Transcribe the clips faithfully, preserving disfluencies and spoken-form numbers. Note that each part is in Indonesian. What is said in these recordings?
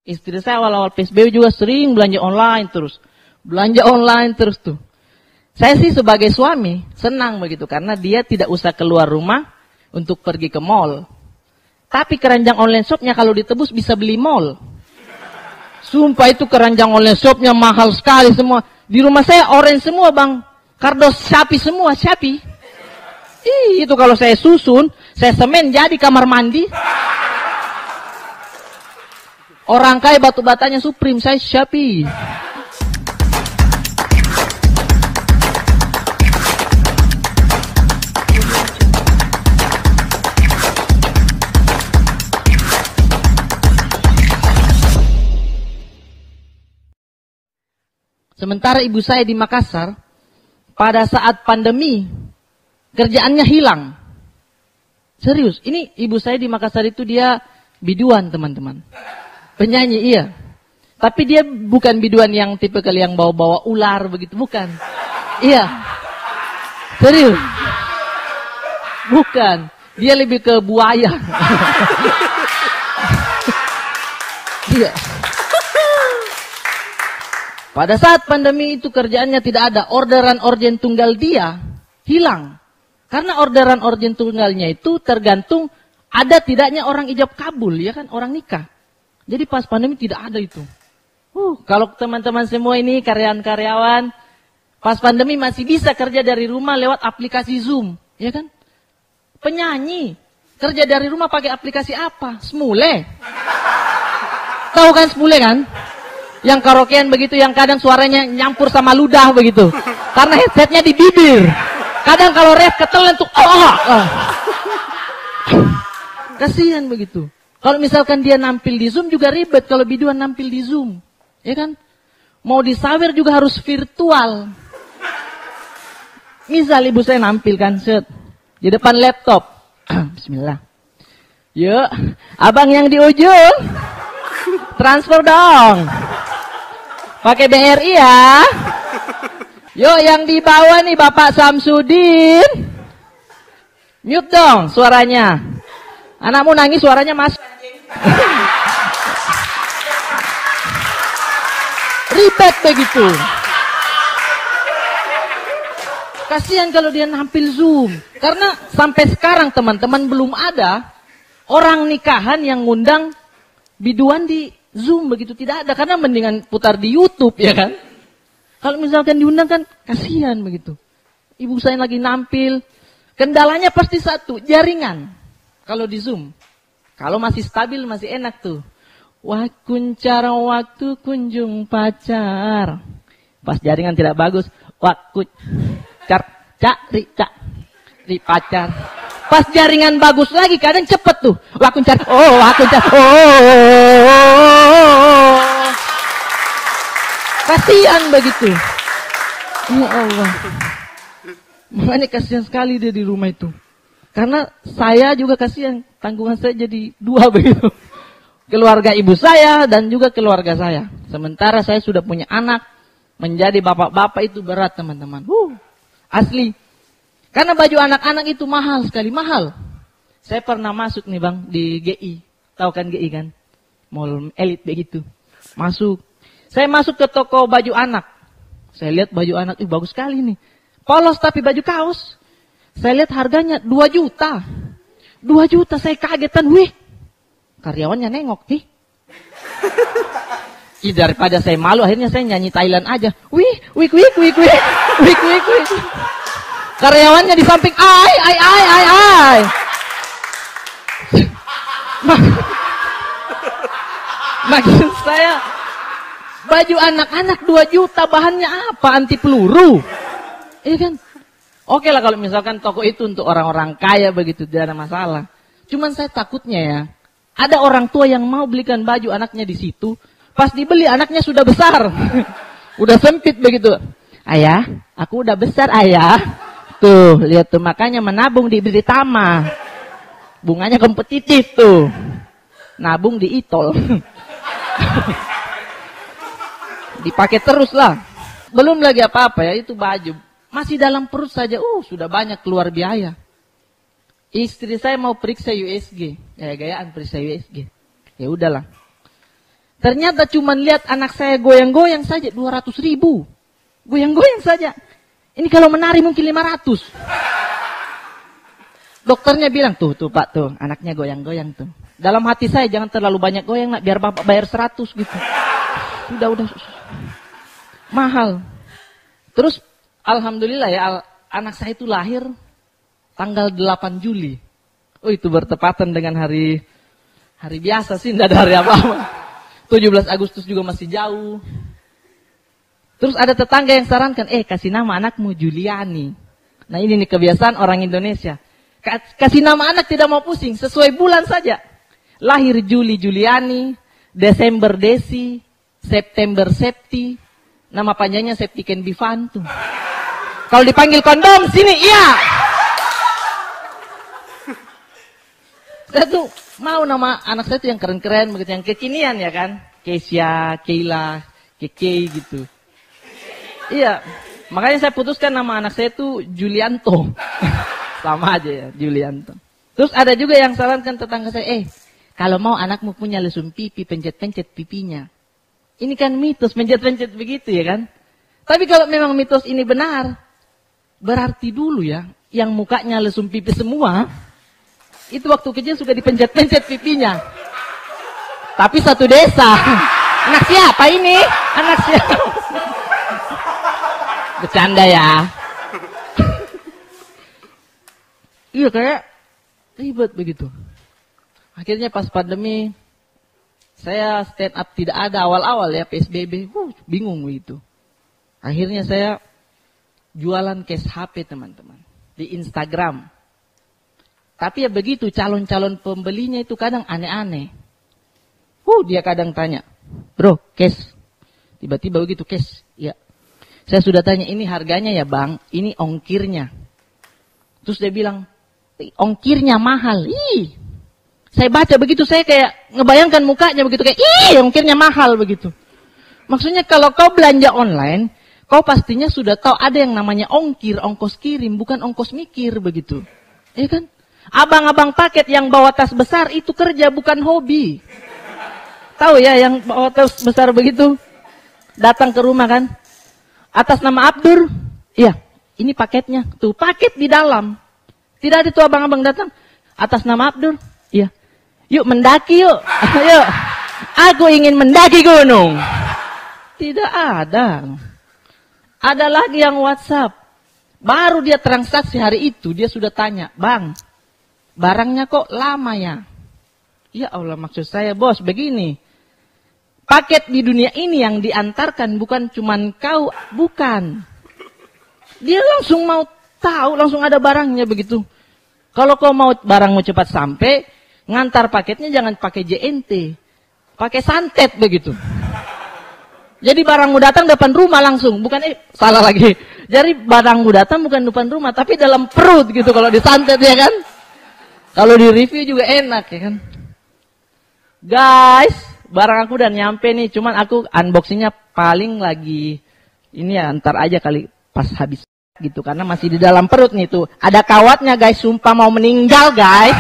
Istri saya awal-awal P S B B juga sering belanja online terus. Belanja online terus tuh. Saya sih sebagai suami senang begitu karena dia tidak usah keluar rumah untuk pergi ke mall. Tapi keranjang online shopnya kalau ditebus bisa beli mall. Sumpah itu keranjang online shopnya mahal sekali semua. Di rumah saya orange semua bang. Kardus Shopee semua, Shopee. Ih, itu kalau saya susun, saya semen jadi kamar mandi. Orang kaya batu batanya Supreme, saya Shopee. Sementara ibu saya di Makassar, pada saat pandemi, kerjaannya hilang. Serius, ini ibu saya di Makassar itu dia biduan teman-teman. Penyanyi, iya. Tapi dia bukan biduan yang tipe kali yang bawa-bawa ular begitu, bukan. Iya. Serius. Bukan. Dia lebih ke buaya. Iya. Pada saat pandemi itu kerjaannya tidak ada, orderan organ tunggal dia hilang. Karena orderan organ tunggalnya itu tergantung ada tidaknya orang ijab kabul, ya kan, orang nikah. Jadi pas pandemi tidak ada itu. Uh, kalau teman-teman semua ini karyawan-karyawan, pas pandemi masih bisa kerja dari rumah lewat aplikasi Zoom, ya kan? Penyanyi kerja dari rumah pakai aplikasi apa? Smule. Tahu kan Smule kan? Yang karaokean begitu, yang kadang suaranya nyampur sama ludah begitu. Karena headsetnya di bibir. Kadang kalau rap ketelan tuh, oh, oh, oh. Kasihan begitu. Kalau misalkan dia nampil di Zoom juga ribet kalau biduan nampil di Zoom. Ya kan? Mau disawer juga harus virtual. Misal ibu saya nampil kan, set, di depan laptop. Bismillah. Yuk, abang yang di ujung. Transfer dong. Pakai B R I ya. Yuk yang di bawah nih Bapak Samsudin. Mute dong suaranya. Anakmu nangis suaranya masuk. Ribet begitu. Kasihan kalau dia nampil Zoom. Karena sampai sekarang teman-teman belum ada orang nikahan yang ngundang biduan di Zoom begitu, tidak ada. Karena mendingan putar di YouTube, ya kan? Kalau misalkan diundang kan kasihan begitu. Ibu saya lagi nampil. Kendalanya pasti satu, jaringan. Kalau di Zoom. Kalau masih stabil masih enak tuh. Wah kuncar waktu kunjung pacar. Pas jaringan tidak bagus, wah kuncar cari cari pacar. Pas jaringan bagus lagi kadang cepet tuh. Wah kuncar, oh wah kuncar, oh. Kasihan begitu. Ya Allah. Makanya kasihan sekali dia di rumah itu. Karena saya juga kasihan, tanggungan saya jadi dua begitu. Keluarga ibu saya dan juga keluarga saya. Sementara saya sudah punya anak, menjadi bapak-bapak itu berat teman-teman. Uh, asli. Karena baju anak-anak itu mahal sekali, mahal. Saya pernah masuk nih bang di G I. Tahu kan G I kan? Mall elit begitu. Masuk. Saya masuk ke toko baju anak. Saya lihat baju anak, ih bagus sekali nih. Polos tapi baju kaos. Saya lihat harganya dua juta. dua juta saya kagetan, wih. Karyawannya nengok, ih. Ih daripada saya malu akhirnya saya nyanyi Thailand aja. Wih, wih, wih, wih, wih. Wih, wih, wih. Karyawannya di samping, ai, ai, ai, ai, ai. Maksud saya, baju anak-anak dua juta bahannya apa? Anti peluru. Iya kan? Oke lah kalau misalkan toko itu untuk orang-orang kaya begitu, tidak ada masalah. Cuman saya takutnya ya, ada orang tua yang mau belikan baju anaknya di situ, pas dibeli anaknya sudah besar. Udah sempit begitu. Ayah, aku udah besar ayah. Tuh, lihat tuh makanya menabung di Britama. Bunganya kompetitif tuh. Nabung di Itol. Dipakai terus lah. Belum lagi apa-apa ya, itu baju. Masih dalam perut saja, uh sudah banyak keluar biaya. Istri saya mau periksa U S G. Ya gayaan periksa U S G. Ya udahlah. Ternyata cuma lihat anak saya goyang-goyang saja dua ratus ribu. Goyang-goyang saja. Ini kalau menari mungkin lima ratus. Dokternya bilang, tuh, tuh Pak, tuh, anaknya goyang-goyang tuh. Dalam hati saya, jangan terlalu banyak goyang, nak, biar Bapak bayar seratus gitu. Udah, udah. Mahal. Terus, alhamdulillah ya, al anak saya itu lahir tanggal delapan Juli. Oh, itu bertepatan dengan hari hari biasa sih, tidak ada hari apa-apa. tujuh belas Agustus juga masih jauh. Terus ada tetangga yang sarankan, eh kasih nama anakmu Juliani. Nah ini nih kebiasaan orang Indonesia. Kasih nama anak tidak mau pusing, sesuai bulan saja. Lahir Juli Juliani, Desember Desi, September Septi, nama panjangnya Septiken Bivantu. Kalau dipanggil kondom, sini, iya. Saya tuh mau nama anak saya tuh yang keren-keren, begitu, yang kekinian ya kan. Keisha, Keila, Keke gitu. Iya, makanya saya putuskan nama anak saya tuh Julianto. Sama aja ya, Julianto. Terus ada juga yang sarankan tetangga saya, eh kalau mau anakmu punya lesung pipi, pencet-pencet pipinya. Ini kan mitos, pencet-pencet begitu ya kan. Tapi kalau memang mitos ini benar, berarti dulu ya, yang mukanya lesung pipi semua, itu waktu kecil sudah dipencet-pencet pipinya. Tapi satu desa. Anak siapa ini? Anak siapa? Bercanda ya. Iya kayak ribet begitu. Akhirnya pas pandemi, saya stand up tidak ada awal-awal ya P S B B. Uh, bingung begitu. Akhirnya saya jualan case H P teman-teman. Di Instagram. Tapi ya begitu, calon-calon pembelinya itu kadang aneh-aneh. Uh, dia kadang tanya, bro, case. Tiba-tiba begitu, case. Ya. Saya sudah tanya, ini harganya ya bang, ini ongkirnya. Terus dia bilang, ongkirnya mahal. Ih. Saya baca begitu, saya kayak ngebayangkan mukanya begitu, kayak ih, ongkirnya mahal begitu. Maksudnya kalau kau belanja online, kau pastinya sudah tahu ada yang namanya ongkir, ongkos kirim, bukan ongkos mikir begitu. Iya kan? Abang-abang paket yang bawa tas besar itu kerja, bukan hobi. Tahu ya yang bawa tas besar begitu, datang ke rumah kan? Atas nama Abdur, iya, ini paketnya. Tuh, paket di dalam. Tidak ada tuh abang-abang datang. Atas nama Abdur, iya. Yuk mendaki yuk. Yuk. Aku ingin mendaki gunung. Tidak ada. Ada lagi yang WhatsApp. Baru dia transaksi hari itu, dia sudah tanya, bang, barangnya kok lama ya? Ya Allah, maksud saya bos, begini. Paket di dunia ini yang diantarkan bukan cuman kau, bukan. Dia langsung mau tahu, langsung ada barangnya begitu. Kalau kau mau barangmu cepat sampai, ngantar paketnya jangan pakai J N T. Pakai santet begitu. Jadi barangmu datang depan rumah langsung, bukan eh salah lagi. Jadi barangmu datang bukan depan rumah, tapi dalam perut gitu kalau disantet ya kan. Kalau di review juga enak ya kan. Guys, barang aku udah nyampe nih, cuman aku unboxingnya paling lagi ini ya ntar aja kali pas habis gitu karena masih di dalam perut nih tuh. Ada kawatnya guys, sumpah mau meninggal guys.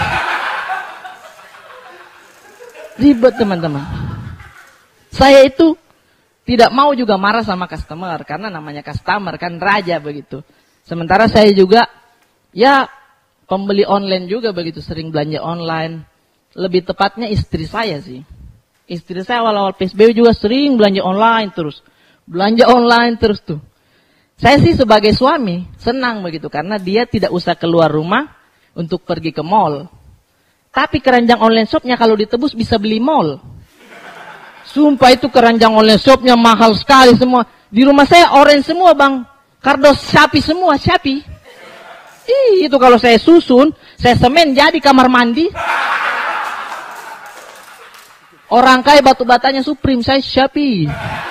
Ribet teman-teman. Saya itu tidak mau juga marah sama customer karena namanya customer kan raja begitu. Sementara saya juga ya pembeli online juga begitu, sering belanja online. Lebih tepatnya istri saya sih. Istri saya awal-awal P S B B juga sering belanja online terus. Belanja online terus tuh. Saya sih sebagai suami senang begitu karena dia tidak usah keluar rumah untuk pergi ke mall. Tapi keranjang online shopnya kalau ditebus bisa beli mall. Sumpah itu keranjang online shopnya mahal sekali semua. Di rumah saya orange semua bang. Kardos Shopee semua, Shopee. Ih, itu kalau saya susun, saya semen jadi kamar mandi. Orang kaya batu batanya Supreme, saya Shopee.